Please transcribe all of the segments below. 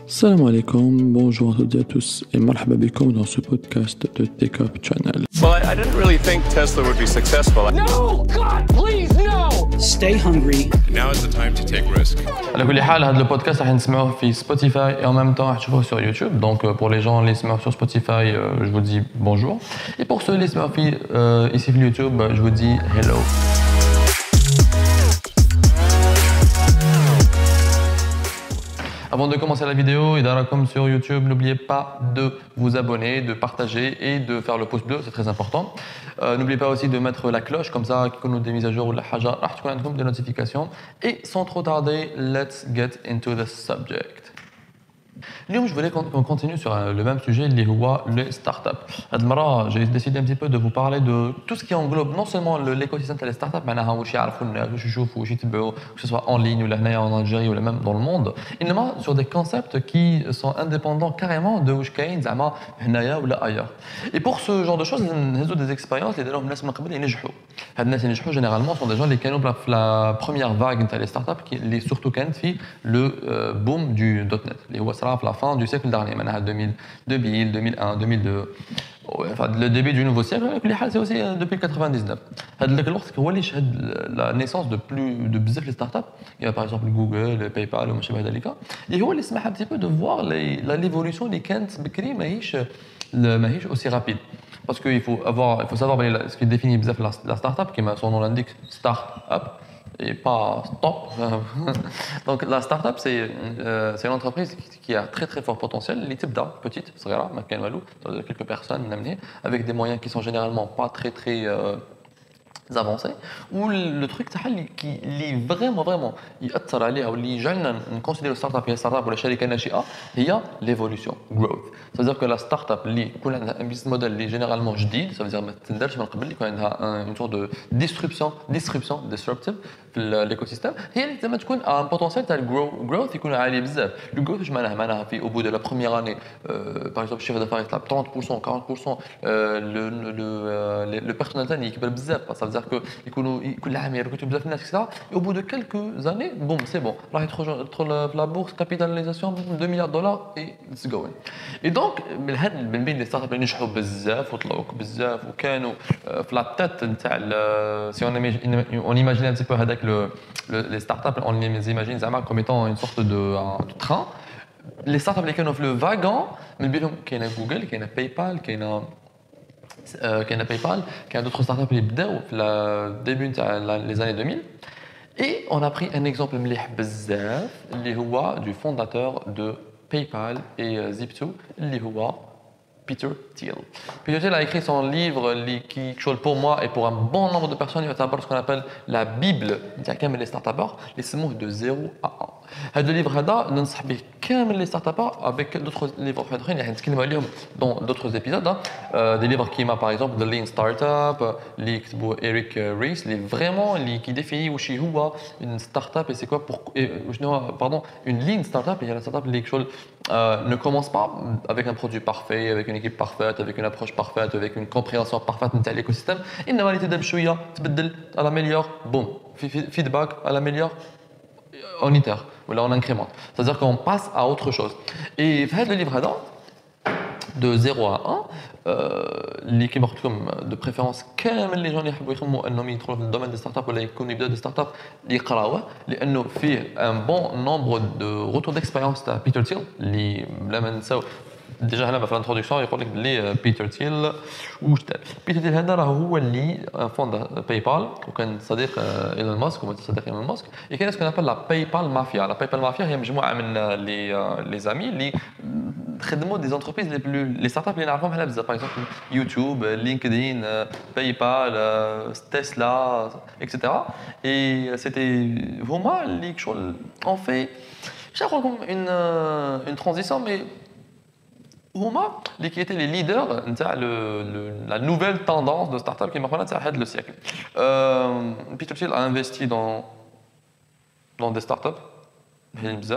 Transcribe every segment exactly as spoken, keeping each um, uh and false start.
Salam alaikum, bonjour à toutes et à tous et marhaba bikoum dans ce podcast de Tech Up Channel. Well, I didn't really think Tesla would be successful. No! God, please, no! Stay hungry. Now is the time to take risk. على كل حال هذا البودكاست راح نسمعوه في سبوتيفاي et en même temps راح تشوفوه sur YouTube. Donc pour les gens les سمعوا sur Spotify, je vous dis bonjour. Et pour ceux les سمعوا في ici sur YouTube, je vous dis hello. Avant de commencer la vidéo, et comme sur YouTube, n'oubliez pas de vous abonner, de partager et de faire le pouce bleu, c'est très important. Euh, n'oubliez pas aussi de mettre la cloche, comme ça, qu'on nous des mises à jour ou la haja, des notifications. Et sans trop tarder, let's get into the subject. اليوم je voulais qu'on continue sur le même sujet اللي هو les startups. هاد المرة j'ai décidé un petit peu de vous parler de tout ce qui englobe non seulement l'écosystème des startups, معناها واش يعرفوا الناس واش يشوفوا واش يتبعوا, que ce soit en ligne ولا هنايا en Algérie ولا même dans le monde, انما sur des concepts qui sont indépendants carrément de واش كاين زعما هنايا ولا ailleurs. Et pour ce genre de choses نهزوا des expériences اللي داروهم الناس من قبل ينجحوا. هاد الناس اللي نجحوا généralement sont des gens اللي كانوا في la première vague نتاع les startups اللي surtout كانت في le boom du .net اللي هو صرا في la fin du siècle dernier, deux mille, deux mille, deux mille un, deux mille deux, enfin le début du nouveau siècle, c'est aussi depuis quatre-vingt-dix-neuf. C'est la naissance de plus de bzaf les startups. Il y a par exemple Google, PayPal ou machin badalika. Et هو اللي سمح un petit peu de voir l'évolution اللي كانت بكري ماهيش ماهيش aussi rapide. Parce qu'il faut avoir, il faut savoir ce qui définit bzaf la startup, qui son nom l'indique, start-up. Et pas stop. Donc la start-up, c'est euh, une entreprise qui a très très fort potentiel. Les types d'art, petite, quelques personnes, avec des moyens qui sont généralement pas très très euh, avancés. Ou le truc qui est vraiment vraiment يأثر عليها واللي جعلنا نconsidérer startup هي startup ولا شركة ناشئة هي l'évolution, growth. C'est-à-dire que la startup اللي يكون عندها un business model اللي généralement جديد, ça veut dire ما تندرش من قبل, يكون عندها une sorte de disruption, disruption, disruptive في l'écosystème, هي اللي زعما تكون un potentiel تاع growth يكون عالي بزاف. Le growth اش معناها؟ معناها في au bout de la première année, euh, par exemple chiffre d'affaires يطلع trente pour cent, quarante pour cent, euh, le le le personnel تاعي يكبر بزاف. Ça veut dire que يكونوا كل عام يركزوا بزاف الناس et cetera. Et au bout de quelques années, boum, c'est bon, راح يدخل في la bourse, capitalisation deux milliards de dollars et it's going. Et donc من هاد من بين les startups اللي نجحوا بزاف وطلعوا بزاف وكانوا في la tête نتاع si on imagine on imagine un petit peu هذاك le les startups on les imagine زعما comme étant une sorte de train. Les startups اللي كانوا في le wagon من بينهم كاينه جوجل, كاينه بايبال, كاينه كاين بايبال, كاين d'autres startups اللي بداو في le début تاع les années deux mille. Et on a pris un exemple مليح بزاف اللي هو du fondateur de PayPal et Zip deux اللي هو Peter Thiel. Peter Thiel a écrit son livre qui, pour moi et pour un bon nombre de personnes, il va savoir ce qu'on appelle la Bible de les startups, les semours de zéro à un. Ce livre là, nous conseille les startups avec d'autres livres dans d'autres épisodes. Euh, des livres qui m'a par exemple The Lean Startup, les Eric Ries, les vraiment les qui définit où chez où une startup et c'est quoi pour et, pardon une lean startup. Il y a la startup les choses euh, ne commence pas avec un produit parfait, avec une équipe parfaite, avec une approche parfaite, avec une compréhension parfaite de l'écosystème. Il n'a pas été d'abchouya, elle améliore, boum, feedback, elle améliore, on itère, ou là on incrémente. C'est-à-dire qu'on passe à autre chose. Et fait le livre là, de zéro à un, اللي كيما قلت لكم de préférence كامل اللي جون يحبوا يخموا انهم يدخلوا في الدومين دي ستارت اب ولا يكونوا يبداو دي ستارت اب اللي يقراوه, لانه فيه ان بون نومبر دو روتور ديكسبيريونس تاع بيتر تيل اللي بلا ما نساو ديجا هنا في الانتروداكسيون يقول لك بلي بيتر تيل واش دار. بيتر تيل هذا راه هو اللي فوندا باي بال وكان صديق ايلون ماسك ومن صديق ايلون ماسك. كاين سكون ابل لا باي بال مافيا. لا باي بال مافيا هي مجموعه من لي لي زامي اللي خدموا دي زونتربريز لي بلو لي ستارت اب اللي نعرفهم حنا بزاف, باغ اكزومبل يوتيوب, لينكدين, باي بال, تسلا اكسيتيرا. اي سيتي هما اللي شغل اون في باش نقول لكم اون اون ترانزيسيون مي هما اللي qui étaient les leaders نتاع la nouvelle tendance de start-up qui ماخونا تاع هذا le siècle. Euh, Peter Thiel a investi dans dans des start-up بزاف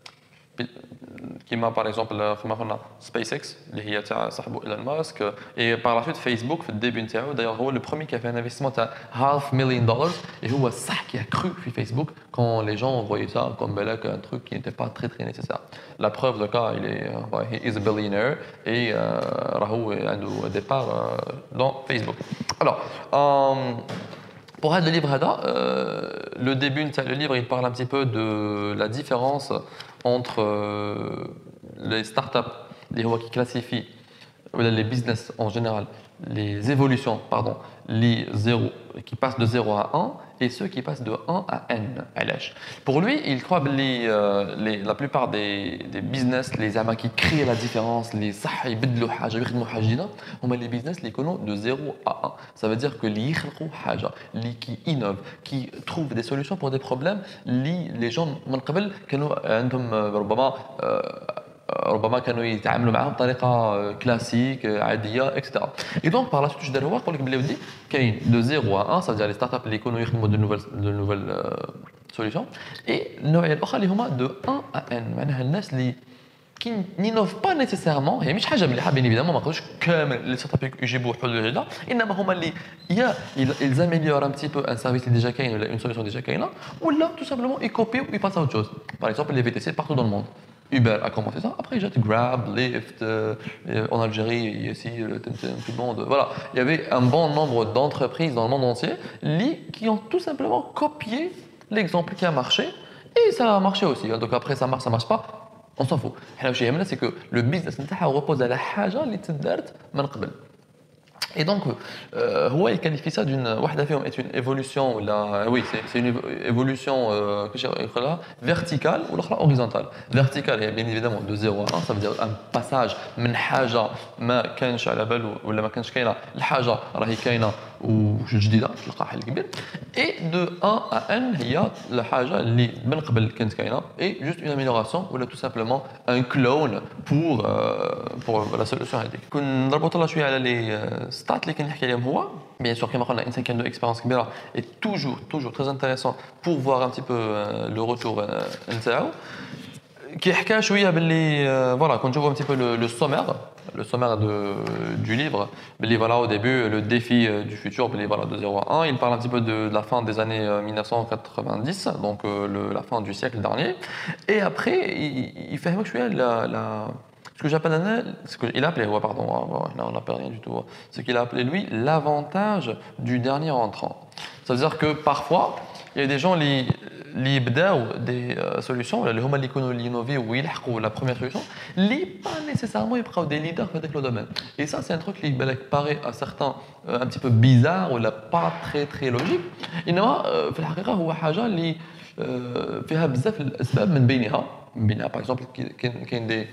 كيما par exemple كما قلنا SpaceX اللي هي تاع صاحبو ايلون ماسك, et par la suite Facebook في الديبي نتاعو. d'ailleurs هو le premier qui a fait un investissement تاع half million dollars, et هو صح qui a cru في Facebook quand les gens voyaient ça comme ben là, un truc qui n'était pas très très nécessaire. La preuve de cas, il est euh, he is a billionaire et euh, Rahou est un départ euh, dans Facebook. Alors, euh, pour le livre, euh, le début de le livre, il parle un petit peu de la différence entre euh, les startups, les qui classifient les business en général, les évolutions, pardon, les zéro, qui passent de zéro à un et ceux qui passent de un à n. Pour lui, il croit que les, euh, les, la plupart des, des business, les amas qui créent la différence, les sahih, bidlou haja, bidlou hajina, sont les business les connaissent de zéro à un. Ça veut dire que les يخلقوا حاجة, les qui innovent, qui trouvent des solutions pour des problèmes, les, les gens من قبل كانوا عندهم ربما ربما كانوا يتعاملوا معاهم بطريقه كلاسيك عاديه اكسترا. اي دونك باغ لا سويت واش دار هو قال لك بلي ودي كاين دو زيرو ا ان سا ديال لي ستارت اب اللي يكونوا يخدموا دو نوفيل دو نوفيل سوليوشن اي النوعيه الاخرى اللي هما دو واحد ا ان معناها الناس اللي كي نينوف با نيسيسيرمون هي مش حاجه مليحه بين ايفيدامون ما نقدروش كامل لي ستارت اب يجيبوا حلول جديده انما هما اللي يا ils améliorent un petit peu un service اللي ديجا كاين ولا une solution ديجا كاينه ولا tout simplement ils copient ou ils passent à autre chose. Par exemple les V T C partout dans le monde. Uber a commencé ça, après j'ai Grab, Lyft, euh, en Algérie, ici, le Temtem, tout le monde. Voilà, il y avait un bon nombre d'entreprises dans le monde entier qui ont tout simplement copié l'exemple qui a marché et ça a marché aussi. Donc après ça marche, ça marche pas, on s'en fout. C'est que le business repose à la haja اللي تدارت من قبل. Et donc, euh, هو il qualifie ça d'une واحدة فيهم est une évolution ولا oui c'est c'est une évolution euh, que j'ai verticale ou l'autre horizontale. Verticale هي bien évidemment de zéro à un, ça veut dire un passage من حاجة ما كانش على بالو ولا ما كانش كاينة لحاجة راهي كاينة وجديدة تلقى حل كبير. Et de un à n هي الحاجة اللي من قبل كانت كاينة et juste une amélioration ولا tout simplement un clone pour euh, pour la solution هذيك. كون نربط لها شوية على لي ستات اللي كنحكي عليهم هو bien sûr كما قلنا الانسان كان عنده اكسبيرينس كبيره et toujours toujours très intéressant pour voir un petit peu le retour نتاعو qui حكى شويه باللي voilà quand je vois un petit peu le, le sommaire le sommaire de, du livre باللي voilà au début le défi du futur باللي voilà de zéro à un il parle un petit peu de, de la fin des années mille neuf cent quatre-vingt-dix donc le, la fin du siècle dernier et après il, il fait شويه la, la ce que j'appelle ce qu'il a appelé, ouais, pardon, là on n'appelle rien du tout, ce qu'il a appelé lui l'avantage du dernier entrant. Ça veut dire que parfois il y a des gens qui qui بداو des euh, solutions اللي هما اللي يكونوا اللي innover ou يلحقوا la première solution اللي pas nécessairement يبقاو des leaders في هذاك le domaine. Et ça c'est un truc qui بالك paraît à certains euh, un petit peu bizarre ou pas très très logique. انما في الحقيقه هو حاجه اللي فيها بزاف الاسباب من بينها من بينها par exemple كاين des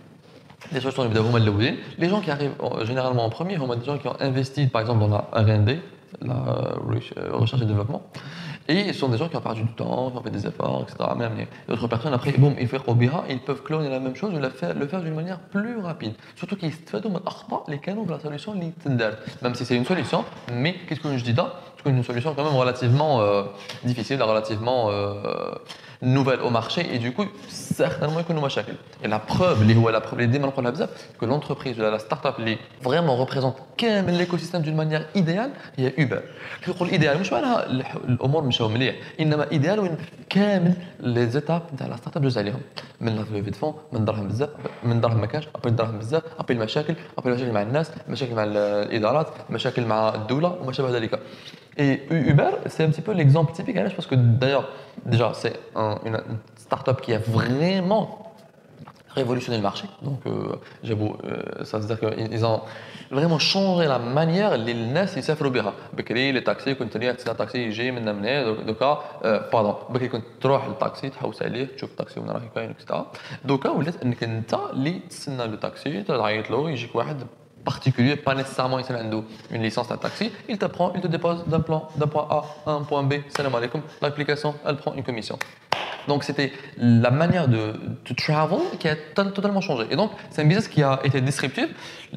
les solutions évidemment les gens qui arrivent généralement en premier sont des gens qui ont investi par exemple dans la R and D, la recherche et développement, et ce sont des gens qui ont perdu du temps, qui ont fait des efforts, et cetera. Même d'autres personnes après, boum, ils peuvent cloner la même chose ou le faire d'une manière plus rapide. Surtout qu'ils se font les canaux de la solution, même si c'est une solution, mais qu'est-ce que je dis là? C'est une solution quand même relativement euh, difficile, relativement euh, nouvelle au marché et du coup certainement يكونوا مشاكل. Et la preuve اللي هو la preuve اللي ديما نقولها بزاف que l'entreprise ولا la start-up اللي vraiment représente كامل l'écosystème d'une manière idéale هي Uber. كي نقول idéal مش معناها الامور مشاو مليح انما idéal وين كامل les étapes نتاع la start-up جوز عليهم من لا ليفي دو من دراهم بزاف من دراهم ما كانش ابل دراهم بزاف ابل المشاكل ابل مشاكل مع الناس مشاكل مع الادارات مشاكل مع الدوله وما شابه ذلك. Et Uber, c'est un petit peu l'exemple typique, parce que d'ailleurs, déjà, c'est un, une start-up qui a vraiment révolutionné le marché. Donc, euh, j'avoue, euh, ça veut dire qu'ils ont vraiment changé la manière dont les gens يسافروا بها. بكري les taxis كنت تريح تسمع taxi يجي من هنا دوكا باردون بكري كنت تروح للتاكسي تحوس عليه تشوف التاكسي وين راه كاين اكسترا دوكا ولات انك انت اللي تستنى التاكسي تعيط له يجيك واحد particulier, pas nécessairement une licence d'un taxi, il te prend, il te dépose d'un plan, d'un point A à un point B, salam alaikum, l'application, elle prend une commission. Donc c'était la manière de, de travel qui a totalement changé. Et donc c'est un business qui a été disruptif.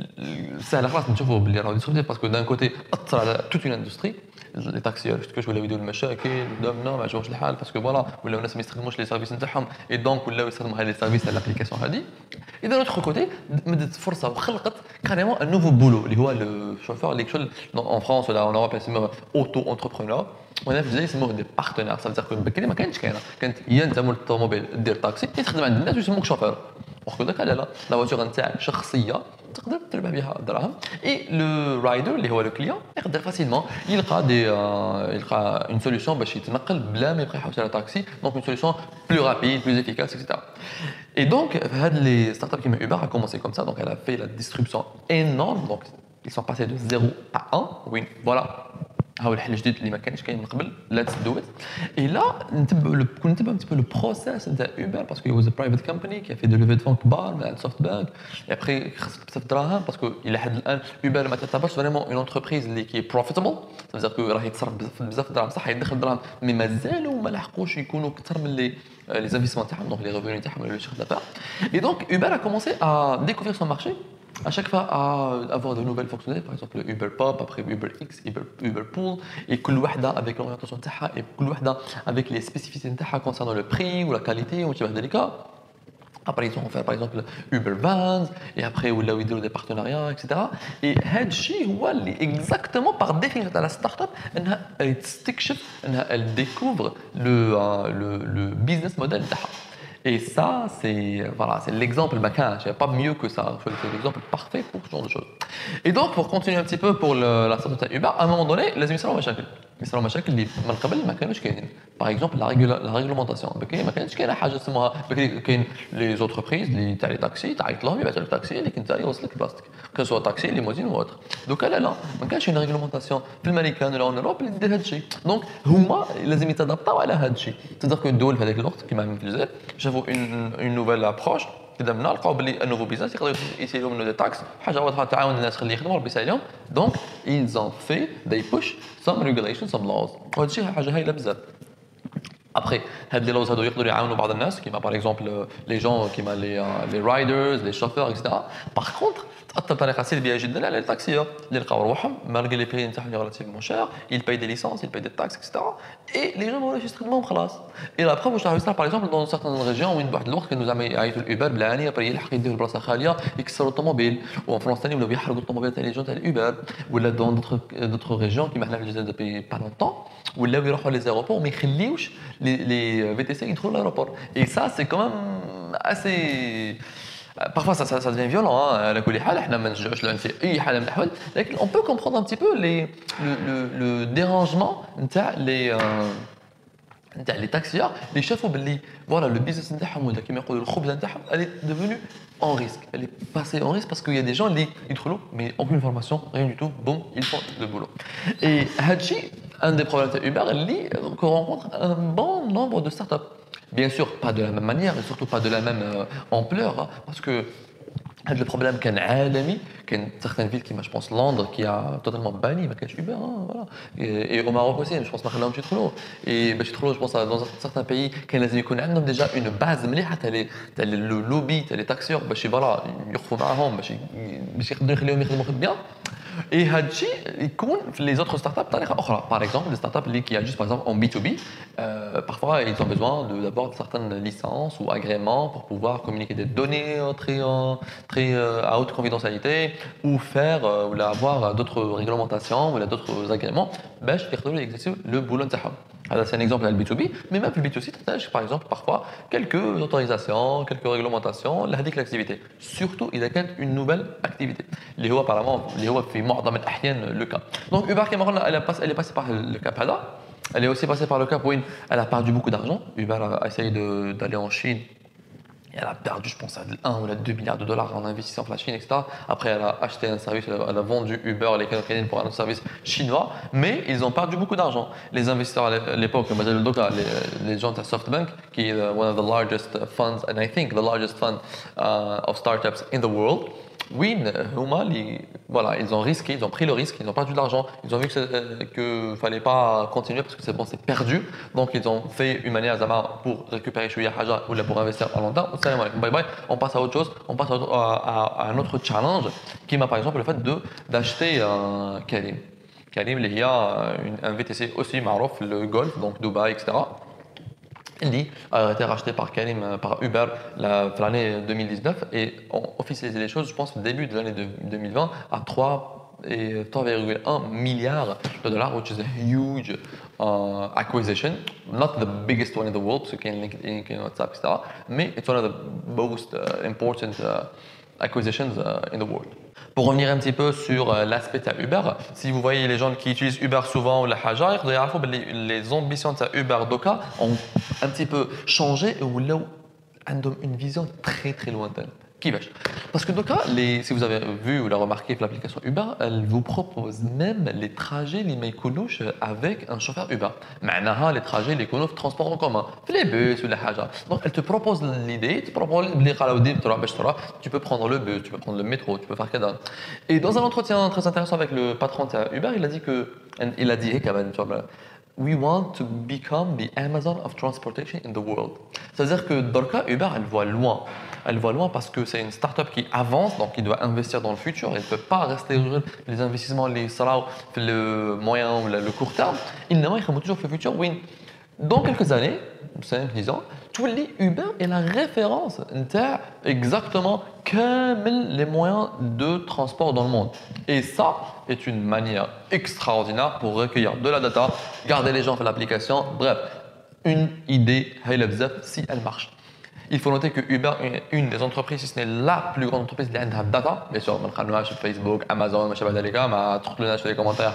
C'est à la fois disruptif parce que d'un côté, toute une industrie, les taxis, que je voulais vidéo de المشاكل قدامنا ما عجبهمش الحال parce que voilà ولاو الناس ما يستخدموش les services نتاعهم et donc ولاو يستخدموا هاد les services à l'application هذه. Et d'un autre côté, مدت فرصة وخلقت carrément un nouveau boulot اللي هو le chauffeur اللي شغل en France ولا en Europe يسموه auto-entrepreneur. وهنا في الجزائر يسموه دي بارتنير. Ça veut dire que بكري ما كانتش كاينة، كانت يا انت مول الطوموبيل دير طاكسي يا تخدم عند الناس ويسموك شوفور. وخذ داك لا لا لا فواتور نتاعك شخصية تقدر تربح بها دراهم. Et le rider اللي هو le client يقدر facilement يلقى دي يلقى une solution باش يتنقل بلا ما يبقى يحوس على طاكسي. Donc une solution plus rapide, plus efficace, et cetera. Et donc les startups qui Uber a commencé comme ça. Donc elle a fait la distribution énorme. Donc ils sont passés de zéro à un. Oui, voilà. هاو الحل الجديد اللي ما كانش كاين من قبل. Let's do it. Et là نتبعوا كنا نتبعوا un petit peu le process نتاع Uber parce que it was a private company qui a fait des levées de fonds كبار مع SoftBank. Et après خسرت بزاف دراهم parce que الى حد الان Uber ما تعتبرش vraiment une entreprise اللي qui est profitable. Ça veut dire que راه يتصرف بزاف دراهم صح يدخل دراهم مي مازالوا ما لحقوش يكونوا اكثر من لي les investissements تاعهم donc les revenus تاعهم ولا le chiffre d'affaires. Et donc Uber a commencé à découvrir son marché. À chaque fois à avoir de nouvelles fonctionnalités, par exemple le Uber Pop, après Uber X, Uber, Uber Pool, et كل وحدة avec l'orientation تاعها et كل وحدة avec les spécificités تاعها concernant le prix ou la qualité ou تبع ذلك. Après ils ont fait par exemple Uber Vans et après ou là où ils ont des partenariats et cetera. Et هاد الشيء هو اللي exactement par définition تاع la startup انها تستكشف انها elle découvre le le le business model تاعها. Et ça, c'est voilà, c'est l'exemple macabre. Il n'y a pas mieux que ça. C'est l'exemple parfait pour ce genre de choses. Et donc, pour continuer un petit peu pour le, la sortie de Uber, à un moment donné, les émissions ont مشاكل. يصيروا مشاكل اللي من قبل ما كانوش كاينين. Par exemple, la la réglementation. بكري ما كانتش كاينه حاجه اسمها بكري كاين les entreprises اللي تاع لي تاكسي تعيط لهم يبعثوا لك تاكسي اللي كنت يوصلك بلاصتك. Que soit taxi, limousine ou autre. Donc là, là, ما كانش une réglementation في الامريكان ولا en Europe اللي دير هذا الشيء. Donc هما لازم يتضبطوا على هذا الشيء. تقدر كون الدول في هذاك الوقت كيما في الجزائر شافوا une une nouvelle approche قدامنا لقاو بلي انوفو بيزنس يقدروا يسيروا منه دي تاكس حاجه واضحه تعاون الناس خليه يخدموا ربي يسهلهم. Donc ils ont fait they push some regulations some laws. وهذا الشيء حاجه هايله بزاف. Après, هاد les laws هادو يقدروا يعاونوا بعض الناس كيما par exemple les gens كيما les les riders, les chauffeurs, et cetera. Par contre تأثر بطريقه سلبيه جدا على التاكسيات اللي لقاو روحهم malgré les prix نتاعهم relativement chers, ils payent des licences, ils payent des taxes, et cetera. Et les gens ما ولاش يستخدموهم خلاص. Et la preuve واش راح يصير par exemple dans certaines régions وين بواحد الوقت كانوا زعما يعيطوا الأوبر بالعانيه بري يلحق يدير البلاصه خاليه يكسروا الطوموبيل. وفي فرنسا ثاني ولاو يحرقوا الطوموبيل تاع لي جون تاع الأوبر ولا dans d'autres d'autres régions كيما حنا في الجزائر depuis pas longtemps ولاو يروحوا لي زيروبور وما يخليوش لي لي في تي سي يدخلوا l'aéroport. Et ça c'est quand même assez parfois ça, ça, ça devient violent على كل حال احنا ما نشجعوش العنف في اي حاله من الاحوال لكن on peut comprendre un petit peu les le le, le dérangement نتاع les نتاع لي تاكسيات اللي شافوا باللي فوالا لو بيزنس نتاعهم ولا كيما يقولوا الخبز نتاعهم elle est devenue en risque. Elle est passée en risque parce qu'il y a des gens اللي يدخلوا mais aucune formation rien du tout boum ils font le boulot. Et هادشي un des problèmes de Uber اللي qu'on rencontre un bon nombre de startups. Bien sûr, pas de la même manière et surtout pas de la même euh, ampleur, hein, parce que le problème كان عالمي كاين certaines villes كيما je pense Londres qui a totalement banni ما كانش Uber hein, voilà et, et au Maroc aussi je pense ما خلاهمش يدخلوا et باش يدخلوا je pense dans certains pays كان لازم يكون عندهم déjà une base مليحه تاع لي تاع لو لوبي تاع لي تاكسيور باش فوالا يوقفوا معاهم باش باش يقدروا يخليهم يخدموا bien. Et هادشي يكون في les autres startups بطريقه اخرى. Par exemple, les startups اللي qui agissent par exemple en B two B, euh, parfois ils ont besoin de d'abord de certaines licences ou agréments pour pouvoir communiquer des données très très à haute confidentialité ou faire ou avoir d'autres réglementations ou d'autres agréments باش يقدروا يexercer le boulot نتاعهم. هذا c'est un exemple à le B two B, mais même le B two C تحتاج par exemple parfois quelques autorisations, quelques réglementations لهذيك l'activité. Surtout إذا كانت une nouvelle activité. اللي هو apparemment اللي هو في معظم الأحيان le cas. Donc Uber كما قلنا elle est passée elle est passée par le cap هذا. Elle est aussi passée par le cap où elle a perdu beaucoup d'argent. Uber a essayé de d'aller en Chine. Et elle a perdu, je pense, un ou deux milliards de dollars en investissant dans la Chine, et cetera. Après, elle a acheté un service, elle a vendu Uber, les Canadiens, pour un autre service chinois. Mais ils ont perdu beaucoup d'argent. Les investisseurs à l'époque, les, les gens de SoftBank, qui est one of the largest funds, and I think the largest fund uh, of startups in the world, oui, هما اللي voilà, ils ont risqué, ils ont pris le risque, ils ont perdu de l'argent, ils ont vu que euh, que fallait pas continuer parce que c'est bon, c'est perdu. Donc ils ont fait une manière zama pour récupérer شوية حاجة ou là pour investir à long terme. Salam alaikum, bye bye. On passe à autre chose, on passe à, à, à un autre challenge qui m'a par exemple le fait de d'acheter un Carim. Carim, il y a un V T C aussi معروف le Golf, donc Dubaï, et cetera. اللي a été racheté par Karim, par Uber la, l'année deux mille dix-neuf et ont officialisé les choses, je pense, au début de l'année deux mille vingt à trois virgule un milliards de dollars, which is a huge uh, acquisition. Not the biggest one in the world, parce qu'il y a LinkedIn, il y a WhatsApp, et cetera. Mais it's one of the most uh, important uh, acquisitions uh, in the world. Pour revenir un petit peu sur euh, l'aspect de Uber, si vous voyez les gens qui utilisent Uber souvent ou la Haja, les, les ambitions de Uber Doka ont un petit peu changé et ou là ont une vision très très lointaine. Qui vache. Parce que Doka, les, si vous avez vu ou l'a remarqué pour l'application Uber, elle vous propose même les trajets les meilleurs avec un chauffeur Uber. Maintenant, les trajets les meilleurs transports en commun, les bus ou la haja. Donc, elle te propose l'idée, tu propose les tu peux prendre le bus, tu peux prendre le métro, tu peux faire quelque chose. Et dans un entretien très intéressant avec le patron de Uber, il a dit que, il a dit, we want to become the Amazon of transportation in the world. C'est-à-dire que dans le cas Uber, elle voit loin. Elle voit loin parce que c'est une start-up qui avance, donc qui doit investir dans le futur. Elle ne peut pas rester les investissements, les salaires, le moyen ou le court terme. Il n'a toujours fait le futur. Oui. Dans quelques années, cinq dix ans, tous les Uber est la référence exactement comme les moyens de transport dans le monde. Et ça est une manière extraordinaire pour recueillir de la data, garder les gens sur l'application. Bref, une idée, si elle marche. Il faut noter que Uber est une des entreprises, si ce n'est la plus grande entreprise qui a de data. Bien sûr, on a sur Facebook, Amazon, on a tout le les commentaires,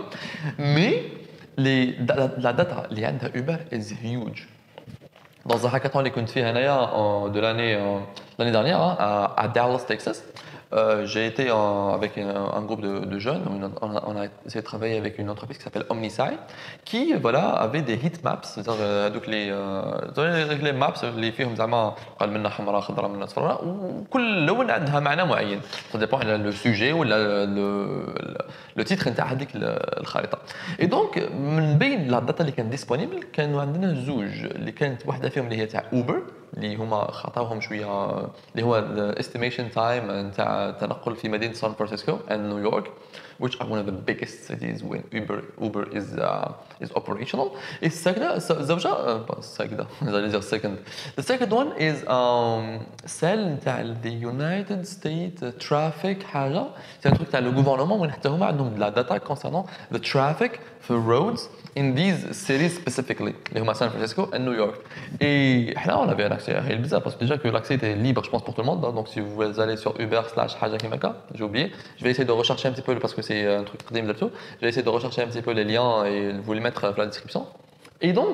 mais les, la data qui a de Uber est huge. Dans un hackathon que j'ai fait de l'année l'année dernière à, à Dallas, Texas, euh, j'ai été en, avec un, un groupe de, de jeunes. On a, on a essayé de travailler avec une entreprise qui s'appelle Omnisci, qui voilà, avait des heat maps, c'est-à-dire euh, donc les, euh, les maps اللي فيهم زعما قال منا حمراء خضراء منا صفراء وكل لون عندها معنى معين. Ça dépend le sujet ou le, le, le titre نتاع هذيك الخريطة. Et donc من بين la data اللي كانت disponible كانوا عندنا زوج اللي كانت واحدة فيهم اللي هي تاع اوبر اللي هما خطاوهم شويه اللي هو الاستيميشن تايم نتاع التنقل في مدينه سان فرانسيسكو and نيويورك which are one of the biggest cities when Uber Uber is uh, is operational. السكنة زوجة السكنة j'allais dire second. The second one is um, celle نتاع the United States traffic حاجة c'est un truc تاع le gouvernement وين حتى هما عندهم de la data concernant the traffic for roads in these cities specifically اللي هما San Francisco and New York. Et là on avait un accès à bizarre parce que déjà que l'accès était libre je pense pour tout le monde. Donc si vous allez sur Uber slash حاجة كيماكا, j'ai oublié, je vais essayer de rechercher un petit peu parce que c'est un truc très là-dessus. Je vais essayer de rechercher un petit peu les liens et vous les mettre dans la description. Et donc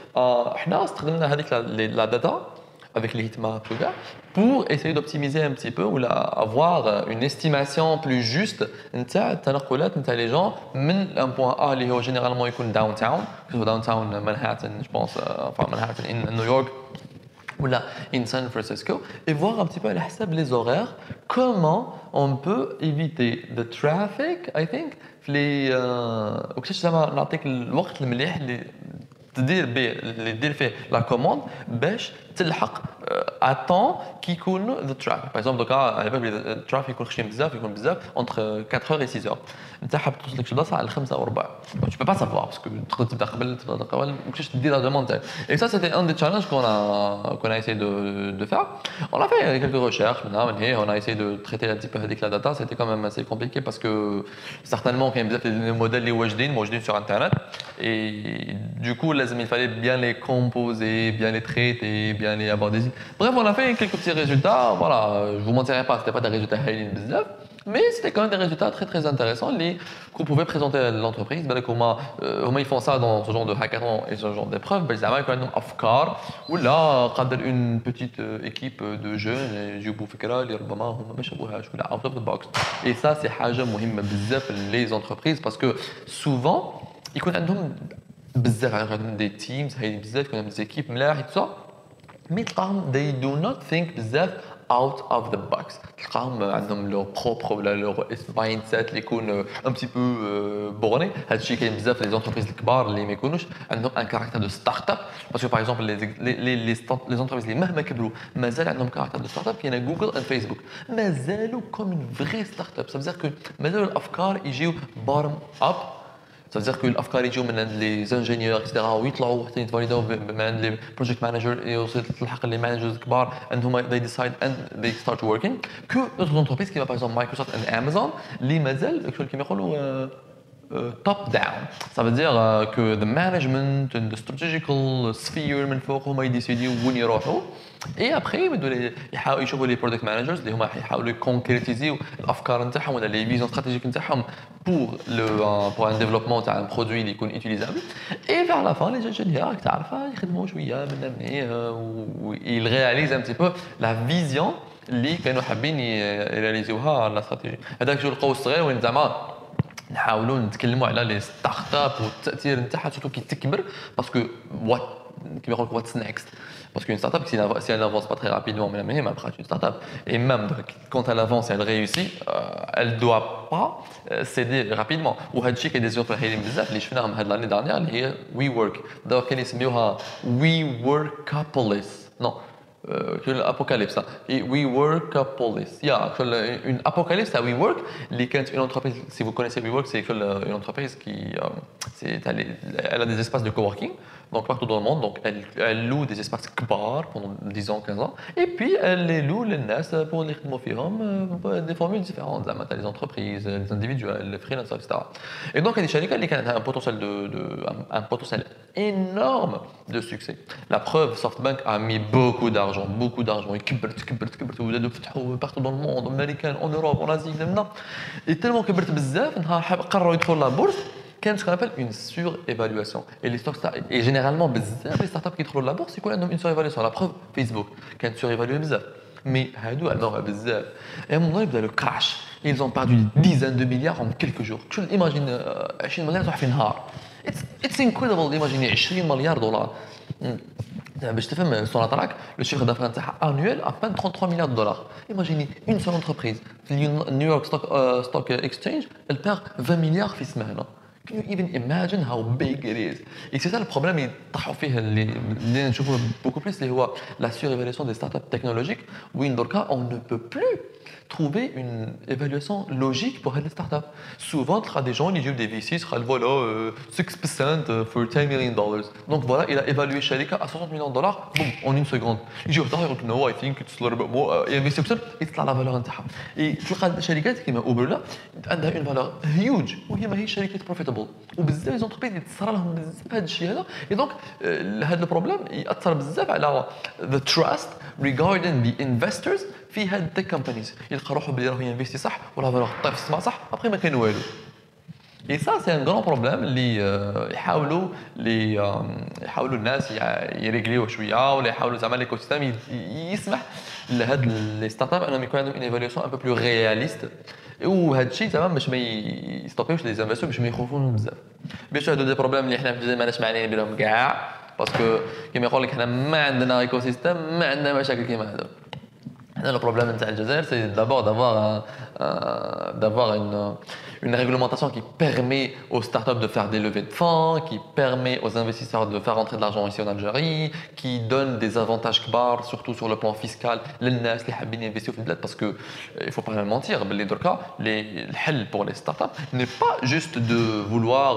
on a استخدمنا هذيك la data avec les heatmaps pour essayer d'optimiser un petit peu ou là, avoir une estimation plus juste نتاع التنقلات نتاع les gens من un point A اللي هو généralement يكون downtown, que ce soit downtown Manhattan, je pense, enfin Manhattan in New York ou là in San Francisco, et voir un petit peu à l'hsab les horaires, comment on peut éviter the traffic, I think, les وكيفاش زعما نعطيك الوقت المليح اللي تدير به اللي دير فيه لا كوموند باش تلحق à temps qui يكون the traffic. Par exemple, دوكا على بالك الترافيك يكون خشين بزاف يكون بزاف entre quatre heures et six heures. انت حاب توصل لك شي بلاصه على خمسة وربع. Tu peux pas savoir parce que تقدر تبدا قبل تبدا قبل وكيفاش تدير لا دوموند تاعك. Et ça c'était un des challenges qu'on a qu'on a essayé de de faire. On a fait quelques recherches maintenant, on a essayé de traiter un petit peu avec la data, c'était quand même assez compliqué parce que certainement quand même بزاف les modèles les واجدين موجودين sur internet et du coup لازم il fallait bien les composer, bien les traiter, bien les avoir des Bref, on a fait quelques petits résultats. Voilà, je vous mentirai pas, c'était pas des résultats high bzaf, mais c'était quand même des résultats très très intéressants les qu'on pouvait présenter à l'entreprise. Ben comment euh, ils font ça dans ce genre de hackathon et ce genre d'épreuves. Ben ils ont un afkar ou là, قدر une petite équipe de jeunes يجيبوا فكرة اللي ربما هم ما شافوهاش ولا out of the box. Et ça c'est حاجة مهمة بزاف les entreprises parce que souvent يكون عندهم بزاف عندهم des teams, هاي بزاف يكون عندهم des équipes ملاح et tout ça. Mais they do not think بزاف out of the box. تلقاهم عندهم leur propre ولا leur mindset اللي يكون un petit peu borné. هذا الشيء كاين بزاف les entreprises الكبار اللي ما يكونوش عندهم un caractère de start-up parce que par exemple les les les les entreprises اللي مهما كبروا مازال عندهم caractère de start-up كاين جوجل and فيسبوك مازالوا comme une vraie start-up. Ça veut dire que مازالوا الافكار يجيو bottom up Ça veut dire que الافكار يجوا من عند لي زانجينيور اكسترا ويطلعوا حتى يتفاليداو من عند لي بروجيكت مانجر يوصل تلحق لي مانجرز كبار and هما they decide and they start working que d'autres entreprises qui va par exemple Microsoft et Amazon اللي مازال كيما يقولوا top down. Ça veut dire euh, que the management and the strategical sphere من فوق هما يديسيديو وين يروحوا. Et après يبدوا يحاولوا يشوفوا لي product managers اللي هما يحاولوا يكونكريتيزيو الافكار نتاعهم ولا لي فيزيون استراتيجيك نتاعهم pour le pour un développement تاع un produit اللي يكون utilisable. Et vers la fin les ingénieurs راك تعرفها يخدموا شويه من هنا و ils réalisent un petit peu la vision اللي كانوا حابين يرياليزيوها لا استراتيجي. هذاك جو القوس الصغير وين زعما نحاولوا نتكلموا على لي ستارت اب والتاثير نتاعها سورتو كي تكبر باسكو وات كيما يقولوا واتس نيكست باسكو une startup si elle n'avance pas très rapidement mais même après une startup et même quand elle avance elle réussit euh, elle doit pas euh, céder rapidement وهذا الشيء كاين دي زوفر هايلين بزاف اللي شفناهم هاد لاني دانيير اللي هي وي ورك دابا كاين يسميوها وي وركابوليس نو que l'apocalypse et WeWorkapolis. Il y a une apocalypse à WeWork, une entreprise, si vous connaissez WeWork, c'est une entreprise qui c'est, elle a des espaces de coworking donc partout dans le monde, donc elle, elle loue des espaces kbar pendant dix ans, quinze ans et puis elle les loue les nas pour les khidmo des formules différentes, les entreprises, les individuels, les freelancers, et cetera. Et donc il y a des sharika qui ont un potentiel de, de un, un potentiel énorme de succès. La preuve, SoftBank a mis beaucoup d'argent, beaucoup d'argent, et كبرت كبرت كبرت ولادو فتحوا partout dans le monde, en Amérique, en Europe, en Asie, et tellement كبرت بزاف نهار قرروا يدخلوا لا بورصه كان ce qu'on appelle une surévaluation. Et les stocks, et généralement, les startups qui trouvent la bourse, c'est quoi une surévaluation? La preuve, Facebook, qui a surévalué bizarre. Mais Hadou, elle n'aura bizarre. Et à un moment, il y a le crash. Ils ont perdu des dizaines de milliards en quelques jours. Tu imagines, vingt milliards, ça fait un har. It's, it's incredible d'imaginer vingt milliards de dollars. باش تفهم sur la track, le chiffre d'affaires annuel à peine trente-trois milliards de dollars. Imaginez une seule entreprise, le New York Stock, uh, Stock Exchange, elle perd vingt milliards في semaine. Can you even imagine how big it is? Et c'est ça le problème اللي طاحوا فيه اللي اللي نشوفوه beaucoup plus اللي هو la surévaluation des startups technologiques où dans le cas on ne peut plus trouver une évaluation logique pour les startups. Souvent, il y a des gens qui disent des V C, voilà, euh, six percent for ten million dollars. Donc voilà, il a évalué Sharika à soixante millions de dollars, boum, en une seconde. Il dit, oh, no, I think it's a little bit more. Il a investi plus, il a la valeur interne. Et tu vois, Sharika, qui est Uber là, elle a une valeur huge. وهي ما هي شركات profitable. وبزاف les entreprises يتصرى لهم بزاف هذا الشيء هذا. Et donc, هذا البروبليم يأثر بزاف على the trust regarding the investors في هاد التك كومبانيز يلقى روحو بلي راهو ينفيستي صح ولا راه طايف في السما صح ابخي ما كاين والو. اي سا سي ان غران بروبليم اللي يحاولوا اللي يحاولوا الناس يريغليوه شويه ولا يحاولوا زعما ليكو سيستيم يسمح لهاد لي ستارت اب انهم يكون عندهم ان ايفاليوشن ان بو بلو رياليست وهذا الشيء زعما باش ما يستوبيوش لي انفستور باش ما يخوفوهم بزاف. بيان سور هادو دي بروبليم اللي حنا في الجزائر ماناش معنيين بهم كاع باسكو كيما يقول لك حنا ما عندنا ايكو سيستيم ما عندنا مشاكل كيما هادو. Le problème de l'Algérie, c'est d'abord d'avoir, un, un, d'avoir une, une réglementation qui permet aux startups de faire des levées de fonds, qui permet aux investisseurs de faire rentrer de l'argent ici en Algérie, qui donne des avantages kbar, surtout sur le plan fiscal, les gens qui veulent investir dans le bled, parce que il ne faut pas mentir, les deux cas, le hell pour les startups n'est pas juste de vouloir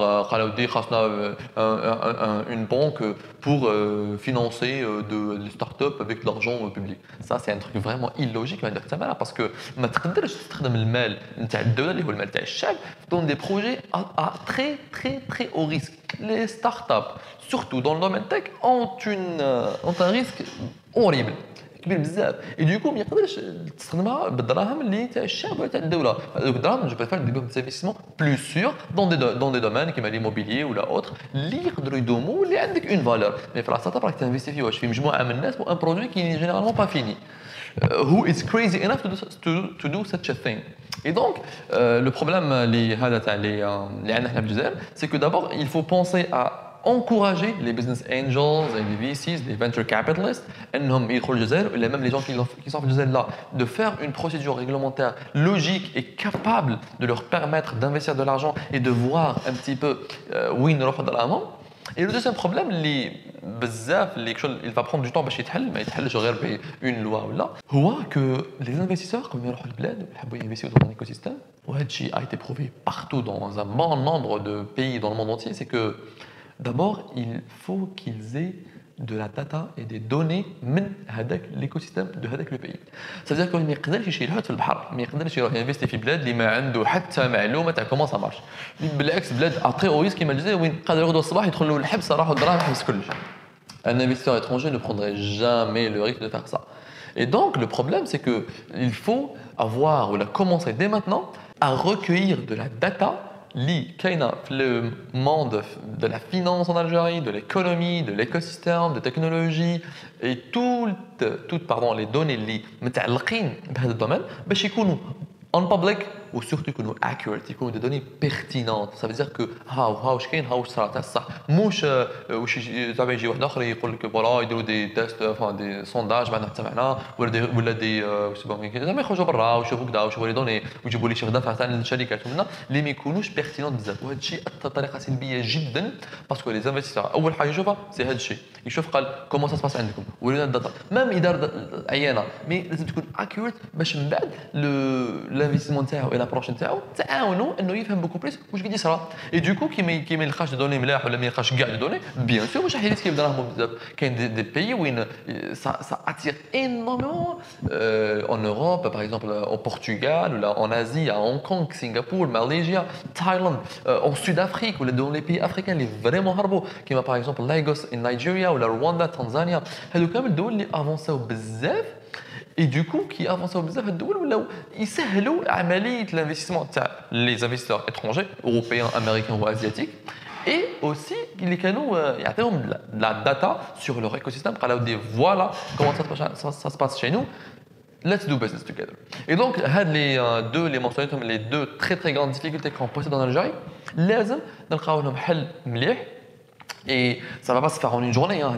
euh, une banque pour euh, financer euh, de, des startups avec de l'argent public. Ça, c'est un truc vraiment illogique parce que ما تقدرش تستخدم المال نتاع الدولة اللي هو المال تاع الشعب dans des projets à, à très très très haut risque. Les startups, surtout dans le domaine tech, ont une euh, ont un risque horrible. كبير بزاف et du coup ما يقدرش تستخدمها بالدراهم اللي تاع الشعب ولا تاع الدوله. هذوك الدراهم جو بريفير نديرهم في انفستيسمون بلو سور دون دي دون دي دومين كيما ليموبيليي ولا اوتر اللي يقدروا يدوموا واللي عندك اون فالور. مي في لا ستارت اب راك تنفيستي فيه واش في مجموعه من الناس و ان برودوي كي جينيرالمون با فيني. Who is crazy enough to do, to, to do such a thing. Et donc, euh, le problème les هذا تاع اللي عندنا حنا في الجزائر c'est que d'abord il faut penser à encourager les business angels et les V Cs, les venture capitalists, انهم يدخلوا الجزائر et même les gens qui, qui sont في الجزائر là, de faire une procédure réglementaire logique et capable de leur permettre d'investir de l'argent et de voir un petit peu où ils نروحوا دراهمهم. Et le deuxième problème, اللي بزاف اللي il va prendre du temps باش يتحل ما يتحلش غير بune loi ولا هو que les investisseurs قبل ما يروحوا للبلاد ويحبوا ينفيستيو dans un écosystème وهذا الشيء a été prouvé partout dans un bon nombre de pays dans le monde entier, c'est que d'abord il faut qu'ils aient de la data et des données من هذاك l'écosystème de هذاك le pays. Ça veut dire qu'il ما يقدرش يمشي يلحق في البحر، ما يقدرش يروح ينفيستي في بلاد اللي ما عنده حتى معلومه تاع كومون سا مارش. بالعكس بلاد اتري او ريسك كيما الجزائر وين قادر يغدو الصباح يدخل له الحبس راحوا الدراهم يحبس كلش. Un investisseur étranger ne prendrait jamais le risque de faire ça. Et donc le problème c'est que il faut avoir ou la commencer dès maintenant à recueillir de la data li كاينه في le monde de la finance en Algérie, de l'économie, de l'écosystème, de technologie et toutes toutes pardon les données اللي متعلقين بهذا الدومين باش يكونوا en public ou surtout يكونوا accurate يكونوا des données pertinentes. Ça veut dire que هاو هاو واش كاين هاو واش صرا تاع الصح مش واش زعما يجي واحد اخر يقول لك فوالا يديروا دي تيست فان دي سونداج معنا حتى معنا ولا دي ولا دي واش زعما يخرجوا برا ويشوفوا كذا ويشوفوا لي دوني ويجيبوا لي شي خدمه تاع الشركات ومنا اللي ما يكونوش بيرتينون بزاف. وهذا الشيء اثر بطريقه سلبيه جدا باسكو لي انفستيسور اول حاجه يشوفها سي هذا الشيء يشوف قال كومون سا سباس عندكم ولينا الداتا ميم اداره عيانه مي لازم تكون accurate باش من بعد الانفستيسمون تاعو اي لابروش تاعو تعاونوا انه يفهم بوكو بليس واش قاعد يصرى. اي دوكو كي كي ما يلقاش دوني ملاح ولا ما يلقاش كاع دوني بيان سور واش راح يريسكي بدراهم بزاف. كاين دي, دي بيي وين سا سا اتير انورمون en Europe par exemple au Portugal ou là en Asie à Hong Kong, Singapour, Malaisie, Thaïlande, euh, en Sud-Afrique ou dans les pays africains اللي vraiment هربوا كيما par exemple Lagos in Nigeria ولا رواندا تنزانيا. هادو كامل الدول اللي افونساو بزاف et du coup qui افونساو بزاف هاد الدول ولاو يسهلوا عمليه الانفستيسمون تاع les investisseurs étrangers européens, américains ou asiatiques et aussi اللي كانوا يعطيهم la data sur leur écosystème قالوا دي voilà comment ça se passe ça, ça se passe chez nous. Let's do business together. Et donc, les deux, les mentionnés, les deux très très grandes difficultés qu'on possède en Algérie, لازم نلقاو لهم حل مليح. Et ça ne va pas se faire en une journée, hein.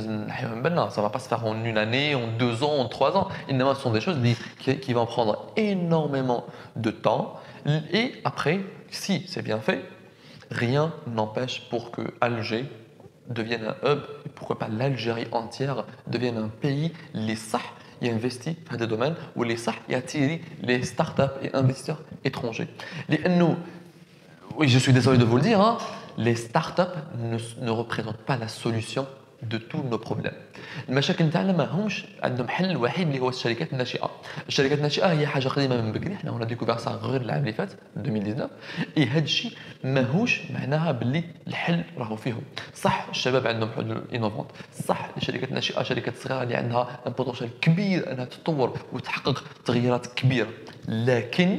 Ça ne va pas se faire en une année, en deux ans, en trois ans. Ce sont des choses qui, qui vont prendre énormément de temps. Et après, si c'est bien fait, rien n'empêche pour que Alger devienne un hub, et pourquoi pas l'Algérie entière devienne un pays, les sah, y investit dans des domaines où les sah y attirent les startups et investisseurs étrangers. Les, nous, oui, je suis désolé de vous le dire, hein, les startups ne, ne représentent pas la solution de tous nos problèmes. المشاكل نتاعنا ماهمش عندهم حل وحيد اللي هو الشركات الناشئه. الشركات الناشئه هي حاجه قديمه من بكري، حنا هنا ديكوفير سا غير العام اللي فات ألفين وتسعطاش، اي هذا الشيء ماهوش معناها باللي الحل راهو فيهم. صح الشباب عندهم حلول انوفونت، صح الشركات الناشئه شركات صغيره اللي عندها ان بوتنشال كبير انها تتطور وتحقق تغييرات كبيره، لكن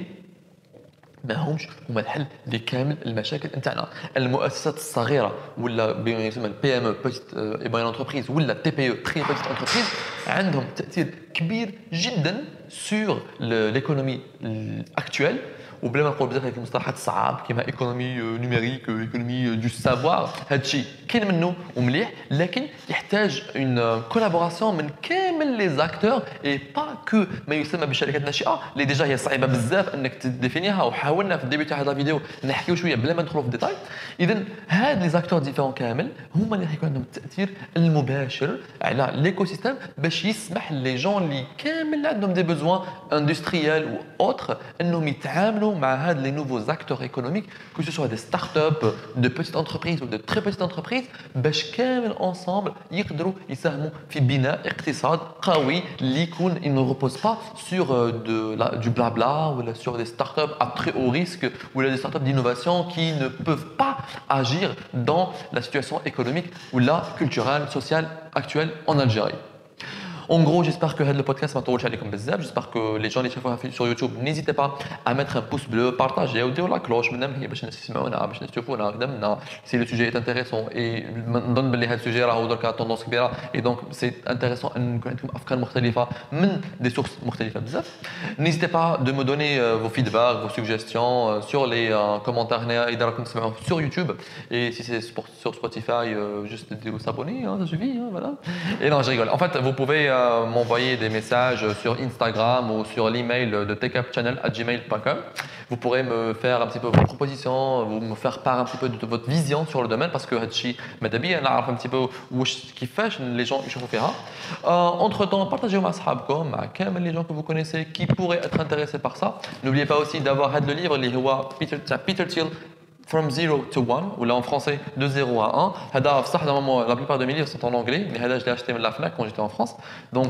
ما همش هما الحل لكامل المشاكل نتاعنا. المؤسسات الصغيره ولا بما يسمى البي ام او بيتيت اي موين انتربريز ولا تي بي او تري بيتيت انتربريز عندهم تاثير كبير جدا سور ليكونومي اكتويل. وبلا ما نقول بزاف هذيك المصطلحات الصعاب كيما ايكونومي نيميريك ايكونومي دو سافوار، هذا الشيء كاين منه ومليح، لكن يحتاج اون كولابوراسيون من كامل لي زاكتور اي با كو ما يسمى بالشركات الناشئه اللي ديجا هي صعيبه بزاف انك تديفينيها، وحاولنا في الديبي تاع هذا الفيديو نحكيو شويه بلا ما ندخلوا في الديتاي. اذا هاد لي زاكتور ديفيرون كامل هما اللي حيكون عندهم التاثير المباشر على ليكو سيستيم باش يسمح لي جون اللي كامل عندهم دي بوزوان اندستريال و اوتر انهم يتعاملوا مع هاد لي نوفو acteurs économiques, que ce soit des startups, de petites entreprises ou de très petites entreprises, باش كامل ensemble يقدروا يساهموا في بناء اقتصاد قوي اللي يكون il ne repose pas sur de la, du blabla ou sur des startups à très haut risque ou des startups d'innovation qui ne peuvent pas agir dans la situation économique ou la culturelle, sociale actuelle en Algérie. En gros, j'espère que le podcast m'a touché عليكم بزاف. J'espère que les gens اللي شافوها sur YouTube, n'hésitez pas à mettre un pouce bleu, partager وديروا la cloche من هي باش الناس يسمعونا باش الناس يشوفونا قدامنا. Si le sujet est intéressant et نظن باللي هذا السوجي راهو دركا توندونس كبيره et donc c'est intéressant ان يكون عندكم افكار مختلفه من des sources مختلفه بزاف. N'hésitez pas de me donner vos feedbacks, vos suggestions sur les commentaires هنا اذا راكم تسمعوا sur YouTube, et si c'est sur Spotify juste de vous abonner, hein, ça suffit, hein, voilà. Et non, je rigole. En fait, vous pouvez euh, m'envoyer des messages sur Instagram ou sur l'email de techupchannel arobase gmail point com. Vous pourrez me faire un petit peu vos propositions, vous me faire part un petit peu de votre vision sur le domaine parce que هادشي ماذا بيا نعرف un petit peu واش كيفاش les gens يشوفوا فيها. Euh, entre temps, partagez مع أصحابكم مع كامل les gens que vous connaissez qui pourraient être intéressés par ça. N'oubliez pas aussi d'avoir le livre اللي هو Peter تاع Peter Thiel From zero to one, ou là en français de zéro à un. La plupart de mes livres sont en anglais, mais je l'ai acheté à la Fnac quand j'étais en France. Donc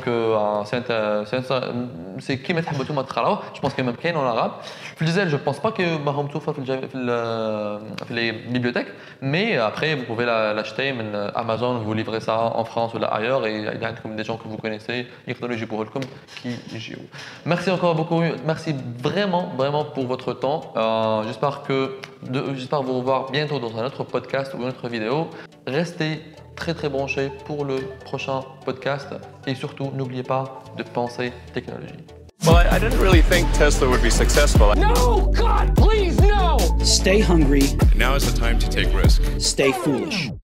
c'est qui m'a tout match. Je pense que même qu'il y en arabe. Je disais, je pense pas que Mahom Toufa fait les bibliothèques, mais après vous pouvez l'acheter à Amazon, vous livrez ça en France ou là ailleurs, et il y a des gens que vous connaissez, qui jouent. Merci encore beaucoup, merci vraiment, vraiment pour votre temps. Euh, j'espère que de, J'espère vous revoir bientôt dans un autre podcast ou une autre vidéo. Restez très très branchés pour le prochain podcast et surtout n'oubliez pas de penser technologie. Well, I, I didn't really think Tesla would be successful. No! God, please, no! Stay hungry. Now is the time to take risk. Stay foolish.